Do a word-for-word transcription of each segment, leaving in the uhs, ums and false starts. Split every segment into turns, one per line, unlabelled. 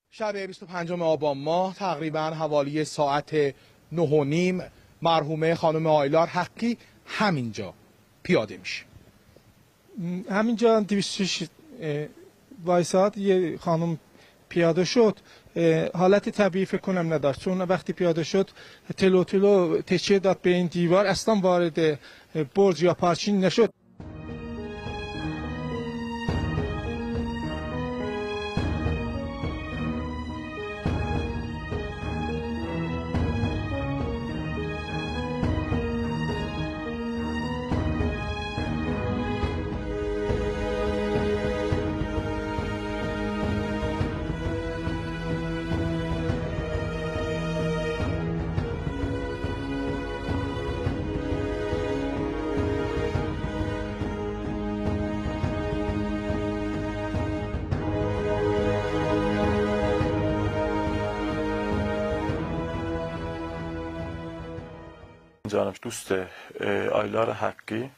شب بیست و پنجم آبان ماه تقریبا حوالی ساعت نه و نیم مرحومه خانم آیلار حقی همینجا پیاده میشه.
همینجا دویست و شش وایساد یه خانم پیاده شد. حالت طبیعی فکر کنم نداشت، چون وقتی پیاده شد تلو تلو تکیه داد به این دیوار، اصلا وارد برج یا پارکینگ نشد.
جانم دوست آیلار حقی،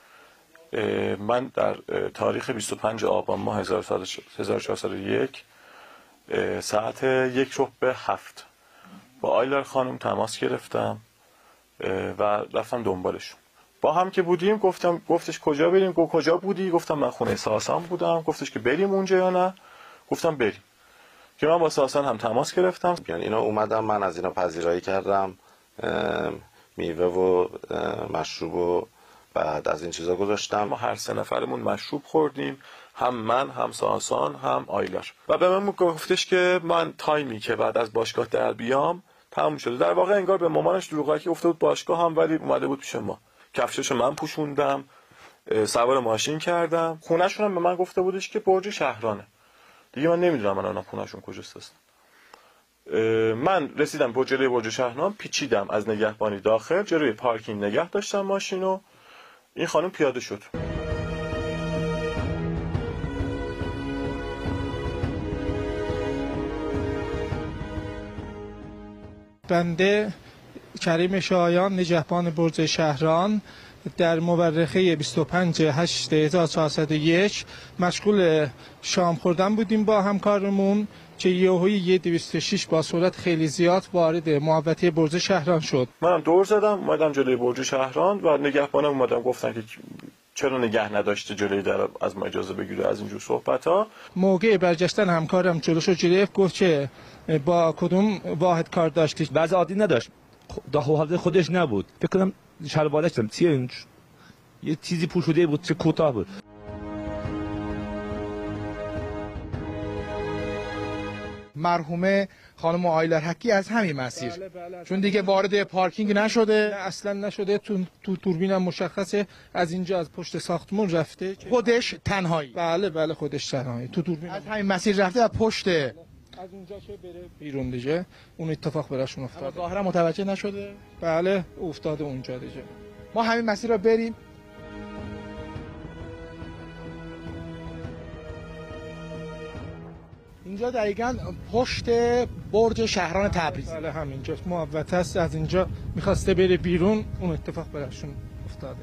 من در تاریخ بیست و پنج آبان ماه هزار و چهارصد و یک ساعت یک رو به هفت با آیلار خانم تماس گرفتم و رفتم دنبالشون. با هم که بودیم گفتم گفتش کجا بریم؟ گفت کجا بودی؟ گفتم من خونه ساسان بودم. گفتش که بریم اونجا یا نه؟ گفتم بریم. که من با ساسان هم تماس گرفتم.
یعنی اینا اومدم، من از اینا پذیرایی کردم، میوه و مشروب و بعد از این چیزا گذاشتم.
ما هر سه نفرمون مشروب خوردیم، هم من هم ساسان هم آیلار. و به من گفتش که من تایمی که بعد از باشگاه در بیام تموم شده. در واقع انگار به مامانش دروغکی گفته بود باشگاه هم، ولی اومده بود پیش ما. کفششو من پوشوندم، سوار ماشین کردم. خونه‌شون هم به من گفته بودش که برج شهرانه. دیگه من نمیدونم من اونا خونه‌شون کجاست اصلا. من رسیدم به جلوی برج شهران، پیچیدم از نگهبانی داخل، جلوی پارکینگ نگه داشتم ماشینو. این خانم پیاده شد.
بنده کریم شایان، نگهبان برج شهران، در مورخه بیست و پنج هشت هزار و چهارصد و یک مشغول شام خوردن بودیم با همکارمون که یهویی یه دویست و شش با سرعت خیلی زیاد وارد محوطه برج شهران شد.
منم دور زدم اومدم جلوی برج شهران و نگهبانم اومدن گفتن که چرا نگه نداشته جلوی در از ما اجازه بگیره از اینجور صحبت‌ها.
موقع برگشتن همکارم جلوشو گرفت، گفت که با کدوم واحد کار داشتی؟
وضع عادی نداشت، حالت خودش نبود. فکر کنم شلوارش هم چیه یه چیزی پوشیده بود، چه کوتاه بود.
مرحومه خانم آیلار حقی از همین مسیر،
بله بله،
چون دیگه وارد پارکینگ نشده.
نه اصلا نشده، تو تو دوربینم مشخصه از اینجا از پشت ساختمون رفته.
خودش تنهایی؟
بله بله خودش تنهایی تو دوربین
از همین مسیر رفته و پشت
از اونجا که بره بیرون دیگه اون اتفاق براشون افتاده.
ظاهرا متوجه نشده؟
بله افتاده اونجا دیگه.
ما همین مسیر رو بریم. اینجا دقیقاً پشت برج شهران تبریز.
بله همینجا محوطه است. از اینجا میخواسته بره بیرون، اون اتفاق براشون افتاده.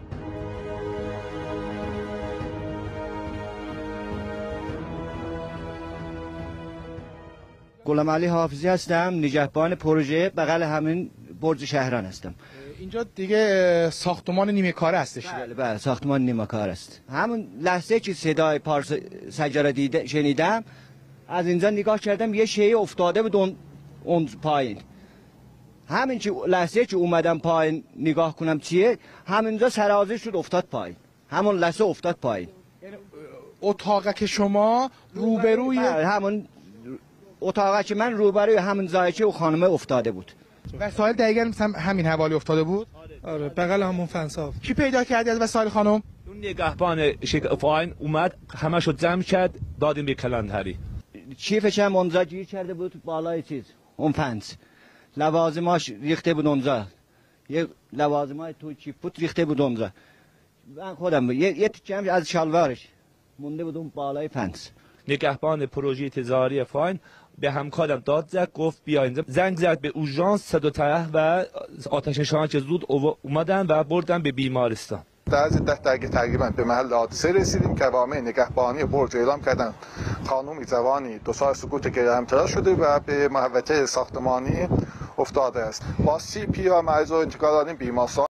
غلام علی حافظی هستم، نگهبان پروژه بغل همین برج شهران هستم.
اینجا دیگه ساختمان نیمه کاره هستش.
بله بله ساختمان نیمه کاره است. همون لحظه که صدای پارس سجاره دیده شنیدم، از اینجا نگاه کردم یه شیء افتاده بود اون اون پایین. همین که لحظه که اومدم پایین نگاه کنم چیه، همینجا سرازیر شد افتاد پایین. همون لحظه افتاد پایین.
یعنی اتاقه که شما روبروی
همون اتاقه که من روبروی همون زایچه و خانمه افتاده بود.
وسایل دقیقاً مثلا همین حوالی افتاده بود؟
آره بغل همون فنساف.
کی پیدا کردی از وسایل خانم؟
اون نگهبان شکفاین اومد همشو جمع کرد دادیم به کلانتری.
چیفش هم اونجا گیر کرده بود بالای چیز اون فنس، لوازماش ریخته بود اونجا، یه لوازمای تو چیپ بود ریخته بود اونجا. من خودم یه یه تیکه از شلوارش مونده بود اون بالای فنس.
نگهبان پروژه تجاری فاین به همکارم داد زد، گفت بیاین. زنگ زد به اورژانس صد و ده و آتش نشانی که زود اومدن و بردن به بیمارستان.
در از ده دقیقه تقریبا به محل حادثه رسیدیم که عوامل نگهبانی برج اعلام کردن خانم زبانی دو سال سکوت گرمترا شده و به محوطه ساختمانی افتاده است. با سی پی و مریض رو انتقال دادیم بیمارستان.